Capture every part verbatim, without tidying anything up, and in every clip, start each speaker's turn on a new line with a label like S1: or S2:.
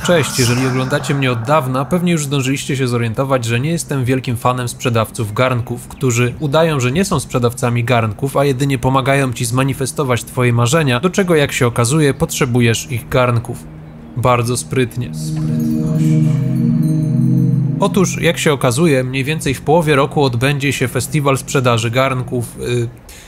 S1: Cześć, jeżeli oglądacie mnie od dawna, pewnie już zdążyliście się zorientować, że nie jestem wielkim fanem sprzedawców garnków, którzy udają, że nie są sprzedawcami garnków, a jedynie pomagają ci zmanifestować twoje marzenia, do czego, jak się okazuje, potrzebujesz ich garnków. Bardzo sprytnie. Otóż, jak się okazuje, mniej więcej w połowie roku odbędzie się festiwal sprzedaży garnków, yy,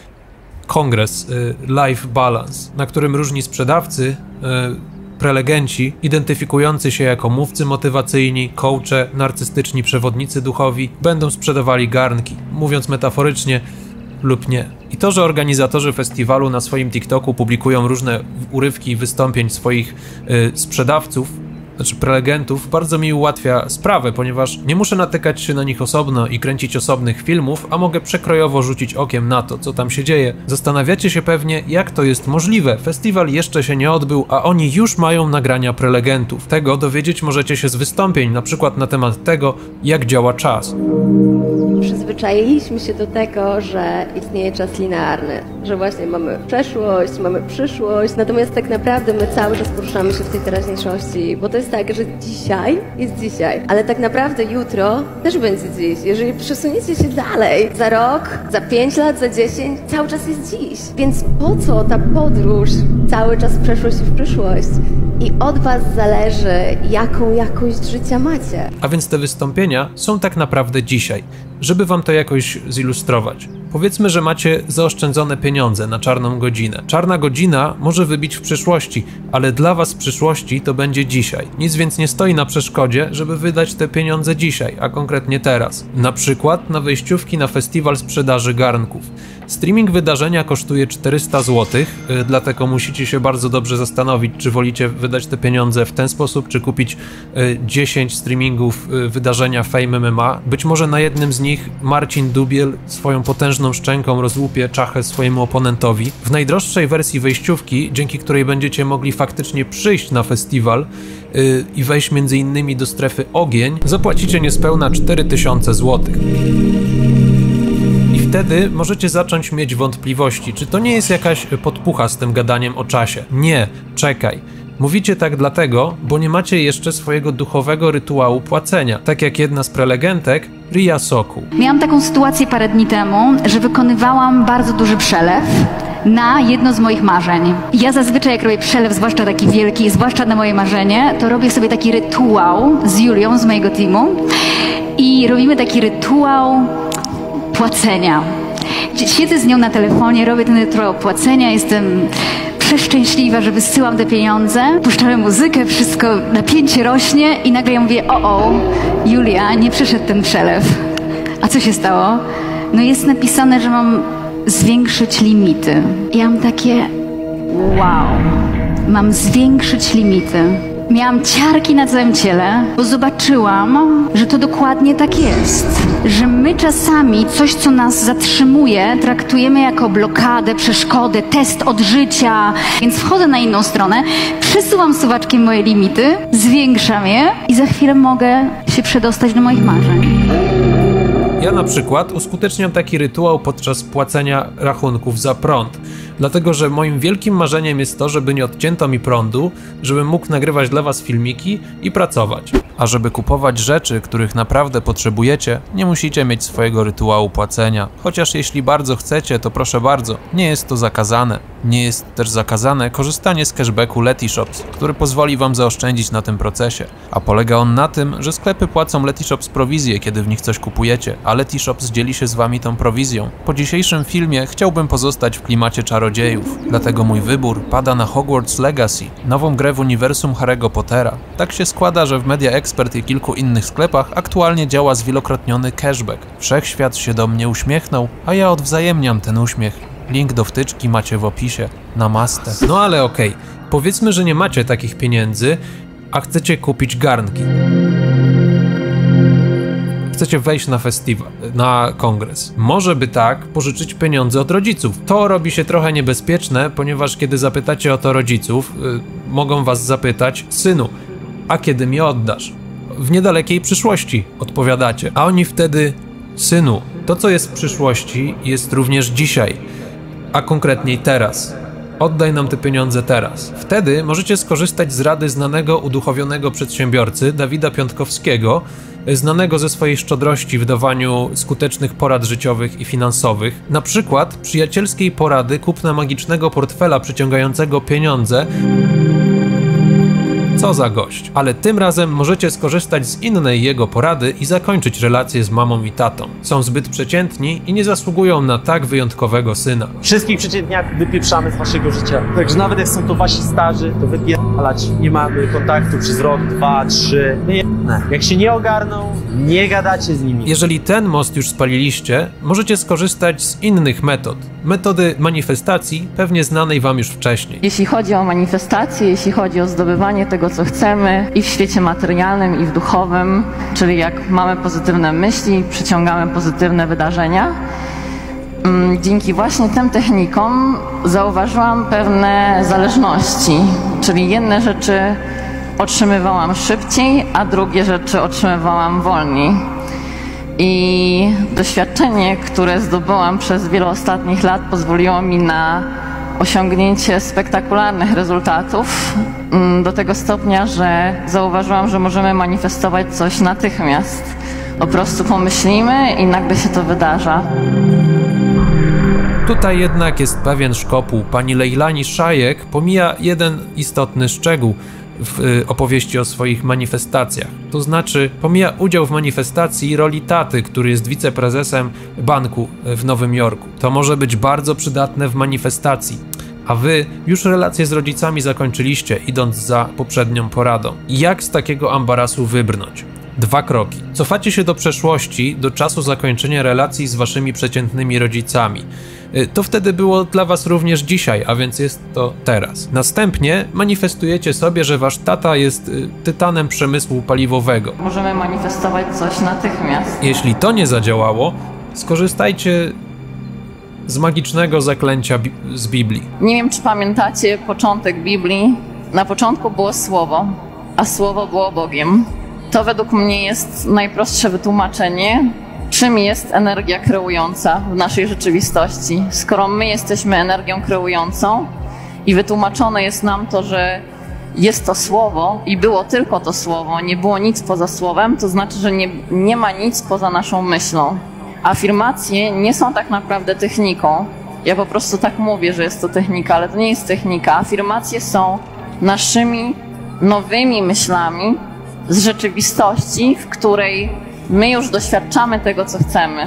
S1: kongres yy, Life Balance, na którym różni sprzedawcy, yy, prelegenci, identyfikujący się jako mówcy motywacyjni, coache, narcystyczni przewodnicy duchowi, będą sprzedawali garnki, mówiąc metaforycznie lub nie. I to, że organizatorzy festiwalu na swoim TikToku publikują różne urywki wystąpień swoich yy, sprzedawców, znaczy prelegentów, bardzo mi ułatwia sprawę, ponieważ nie muszę natykać się na nich osobno i kręcić osobnych filmów, a mogę przekrojowo rzucić okiem na to, co tam się dzieje. Zastanawiacie się pewnie, jak to jest możliwe. Festiwal jeszcze się nie odbył, a oni już mają nagrania prelegentów. Tego dowiedzieć możecie się z wystąpień, na przykład na temat tego, jak działa czas.
S2: Przyzwyczailiśmy się do tego, że istnieje czas linearny, że właśnie mamy przeszłość, mamy przyszłość, natomiast tak naprawdę my cały czas poruszamy się w tej teraźniejszości, bo to jest tak, że dzisiaj jest dzisiaj, ale tak naprawdę jutro też będzie dziś. Jeżeli przesuniecie się dalej, za rok, za pięć lat, za dziesięć, cały czas jest dziś. Więc po co ta podróż cały czas w przeszłość i w przyszłość? I od was zależy, jaką jakość życia macie.
S1: A więc te wystąpienia są tak naprawdę dzisiaj. Żeby wam to jakoś zilustrować. Powiedzmy, że macie zaoszczędzone pieniądze na czarną godzinę. Czarna godzina może wybić w przyszłości, ale dla was w przyszłości to będzie dzisiaj. Nic więc nie stoi na przeszkodzie, żeby wydać te pieniądze dzisiaj, a konkretnie teraz. Na przykład na wejściówki na festiwal sprzedaży garnków. Streaming wydarzenia kosztuje czterysta złotych, yy, dlatego musicie się bardzo dobrze zastanowić, czy wolicie wydać te pieniądze w ten sposób, czy kupić yy, dziesięć streamingów yy, wydarzenia Fame M M A. Być może na jednym z nich Marcin Dubiel swoją potężną szczęką rozłupie czachę swojemu oponentowi. W najdroższej wersji wejściówki, dzięki której będziecie mogli faktycznie przyjść na festiwal yy, i wejść między innymi do strefy ogień, zapłacicie niespełna cztery tysiące złotych. Wtedy możecie zacząć mieć wątpliwości, czy to nie jest jakaś podpucha z tym gadaniem o czasie. Nie, czekaj. Mówicie tak dlatego, bo nie macie jeszcze swojego duchowego rytuału płacenia. Tak jak jedna z prelegentek, Ria Sokół.
S3: Miałam taką sytuację parę dni temu, że wykonywałam bardzo duży przelew na jedno z moich marzeń. Ja zazwyczaj jak robię przelew, zwłaszcza taki wielki, zwłaszcza na moje marzenie, to robię sobie taki rytuał z Julią, z mojego teamu i robimy taki rytuał płacenia. Siedzę z nią na telefonie, robię ten rytuał płacenia, jestem przeszczęśliwa, że wysyłam te pieniądze, puszczamy muzykę, wszystko, napięcie rośnie i nagle ja mówię, o, o, Julia, nie przeszedł ten przelew. A co się stało? No jest napisane, że mam zwiększyć limity. Ja mam takie, wow, mam zwiększyć limity. Miałam ciarki na całym ciele, bo zobaczyłam, że to dokładnie tak jest. Że my czasami coś, co nas zatrzymuje, traktujemy jako blokadę, przeszkodę, test od życia. Więc wchodzę na inną stronę, przesuwam suwaczkiem moje limity, zwiększam je i za chwilę mogę się przedostać do moich marzeń.
S1: Ja na przykład uskuteczniam taki rytuał podczas płacenia rachunków za prąd. Dlatego, że moim wielkim marzeniem jest to, żeby nie odcięto mi prądu, żebym mógł nagrywać dla was filmiki i pracować. A żeby kupować rzeczy, których naprawdę potrzebujecie, nie musicie mieć swojego rytuału płacenia. Chociaż jeśli bardzo chcecie, to proszę bardzo, nie jest to zakazane. Nie jest też zakazane korzystanie z cashbacku Letyshops, który pozwoli wam zaoszczędzić na tym procesie. A polega on na tym, że sklepy płacą Letyshops prowizję, kiedy w nich coś kupujecie, a Letyshops dzieli się z wami tą prowizją. Po dzisiejszym filmie chciałbym pozostać w klimacie czarodziejów, dlatego mój wybór pada na Hogwarts Legacy, nową grę w uniwersum Harry'ego Pottera. Tak się składa, że w Media Expert i kilku innych sklepach aktualnie działa zwielokrotniony cashback. Wszechświat się do mnie uśmiechnął, a ja odwzajemniam ten uśmiech. Link do wtyczki macie w opisie. Namaste. No ale okej, okay. Powiedzmy, że nie macie takich pieniędzy, a chcecie kupić garnki. Chcecie wejść na festiwal, na kongres. Może by tak pożyczyć pieniądze od rodziców. To robi się trochę niebezpieczne, ponieważ kiedy zapytacie o to rodziców, yy, mogą was zapytać, synu, a kiedy mi oddasz? W niedalekiej przyszłości, odpowiadacie. A oni wtedy, synu, to co jest w przyszłości jest również dzisiaj, a konkretniej teraz. oddaj nam te pieniądze teraz. Wtedy możecie skorzystać z rady znanego uduchowionego przedsiębiorcy Dawida Piątkowskiego, znanego ze swojej szczodrości w dawaniu skutecznych porad życiowych i finansowych, na przykład przyjacielskiej porady kupna magicznego portfela przyciągającego pieniądze. Co za gość. Ale tym razem możecie skorzystać z innej jego porady i zakończyć relację z mamą i tatą. Są zbyt przeciętni i nie zasługują na tak wyjątkowego syna.
S4: Wszystkich przeciętniaków wypieprzamy z waszego życia. Także nawet jak są to wasi starzy, to wypierdalać. Nie mamy kontaktu przez rok, dwa, trzy. Nie. Jak się nie ogarną, nie gadacie z nimi.
S1: Jeżeli ten most już spaliliście, możecie skorzystać z innych metod. Metody manifestacji, pewnie znanej wam już wcześniej.
S5: Jeśli chodzi o manifestację, jeśli chodzi o zdobywanie tego, co chcemy i w świecie materialnym, i w duchowym, czyli jak mamy pozytywne myśli, przyciągamy pozytywne wydarzenia. Dzięki właśnie tym technikom zauważyłam pewne zależności, czyli jedne rzeczy otrzymywałam szybciej, a drugie rzeczy otrzymywałam wolniej. I doświadczenie, które zdobyłam przez wiele ostatnich lat, pozwoliło mi na osiągnięcie spektakularnych rezultatów do tego stopnia, że zauważyłam, że możemy manifestować coś natychmiast. Po prostu pomyślimy i nagle się to wydarza.
S1: Tutaj jednak jest pewien szkopuł. Pani Leilani Szajek pomija jeden istotny szczegół w opowieści o swoich manifestacjach. To znaczy pomija udział w manifestacji roli taty, który jest wiceprezesem banku w Nowym Jorku. To może być bardzo przydatne w manifestacji, a wy już relacje z rodzicami zakończyliście, idąc za poprzednią poradą. Jak z takiego ambarasu wybrnąć? Dwa kroki. Cofacie się do przeszłości, do czasu zakończenia relacji z waszymi przeciętnymi rodzicami. To wtedy było dla was również dzisiaj, a więc jest to teraz. Następnie manifestujecie sobie, że wasz tata jest tytanem przemysłu paliwowego.
S5: Możemy manifestować coś natychmiast.
S1: Jeśli to nie zadziałało, skorzystajcie z magicznego zaklęcia bi- z Biblii.
S5: Nie wiem, czy pamiętacie początek Biblii. Na początku było Słowo, a Słowo było Bogiem. To według mnie jest najprostsze wytłumaczenie, czym jest energia kreująca w naszej rzeczywistości. Skoro my jesteśmy energią kreującą i wytłumaczone jest nam to, że jest to Słowo i było tylko to Słowo, nie było nic poza Słowem, to znaczy, że nie, nie ma nic poza naszą myślą. Afirmacje nie są tak naprawdę techniką. Ja po prostu tak mówię, że jest to technika, ale to nie jest technika. Afirmacje są naszymi nowymi myślami z rzeczywistości, w której my już doświadczamy tego, co chcemy.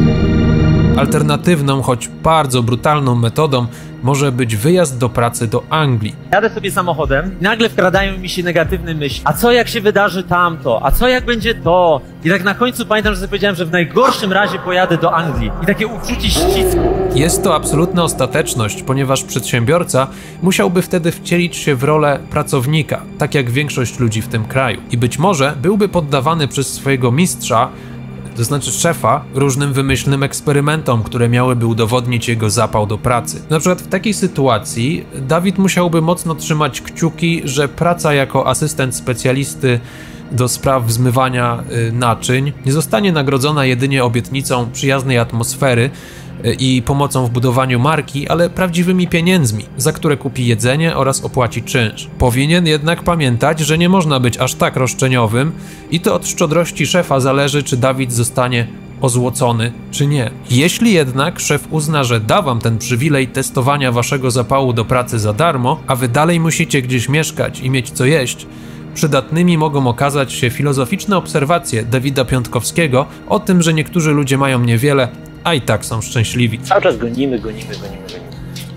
S1: Alternatywną, choć bardzo brutalną metodą może być wyjazd do pracy do Anglii.
S4: Jadę sobie samochodem i nagle wkradają mi się negatywne myśli. A co jak się wydarzy tamto? A co jak będzie to? I tak na końcu pamiętam, że sobie powiedziałem, że w najgorszym razie pojadę do Anglii. I takie uczucie ścisku.
S1: Jest to absolutna ostateczność, ponieważ przedsiębiorca musiałby wtedy wcielić się w rolę pracownika, tak jak większość ludzi w tym kraju. I być może byłby poddawany przez swojego mistrza, to znaczy szefa, różnym wymyślnym eksperymentom, które miałyby udowodnić jego zapał do pracy. Na przykład w takiej sytuacji Dawid musiałby mocno trzymać kciuki, że praca jako asystent specjalisty do spraw zmywania y, naczyń nie zostanie nagrodzona jedynie obietnicą przyjaznej atmosfery y, i pomocą w budowaniu marki, ale prawdziwymi pieniędzmi, za które kupi jedzenie oraz opłaci czynsz. Powinien jednak pamiętać, że nie można być aż tak roszczeniowym i to od szczodrości szefa zależy, czy Dawid zostanie ozłocony, czy nie. Jeśli jednak szef uzna, że da wam ten przywilej testowania waszego zapału do pracy za darmo, a wy dalej musicie gdzieś mieszkać i mieć co jeść, przydatnymi mogą okazać się filozoficzne obserwacje Dawida Piątkowskiego o tym, że niektórzy ludzie mają niewiele, a i tak są szczęśliwi.
S4: Cały czas gonimy, gonimy, gonimy, gonimy.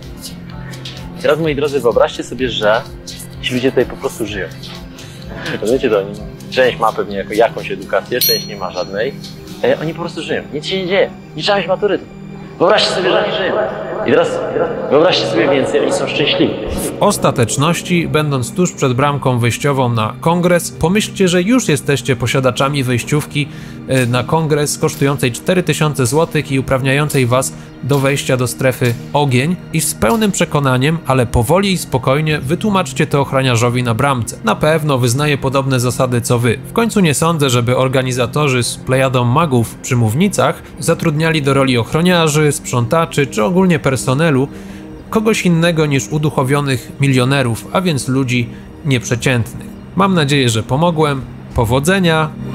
S4: I teraz, moi drodzy, wyobraźcie sobie, że ci ludzie tutaj po prostu żyją. Rozumiecie to? Część ma pewnie jako jakąś edukację, część nie ma żadnej. E, oni po prostu żyją. Nic się nie dzieje. Nie trzeba mieć maturyty. Wyobraźcie sobie, że oni żyją. I teraz wyobraźcie sobie więcej, oni są szczęśliwi.
S1: W ostateczności, będąc tuż przed bramką wejściową na kongres, pomyślcie, że już jesteście posiadaczami wejściówki na kongres kosztującej cztery tysiące złotych i uprawniającej was do wejścia do strefy ogień i z pełnym przekonaniem, ale powoli i spokojnie wytłumaczcie to ochroniarzowi na bramce. Na pewno wyznaje podobne zasady co wy. W końcu nie sądzę, żeby organizatorzy z plejadą magów przy mównicach zatrudniali do roli ochroniarzy, sprzątaczy czy ogólnie personelu kogoś innego niż uduchowionych milionerów, a więc ludzi nieprzeciętnych. Mam nadzieję, że pomogłem. Powodzenia!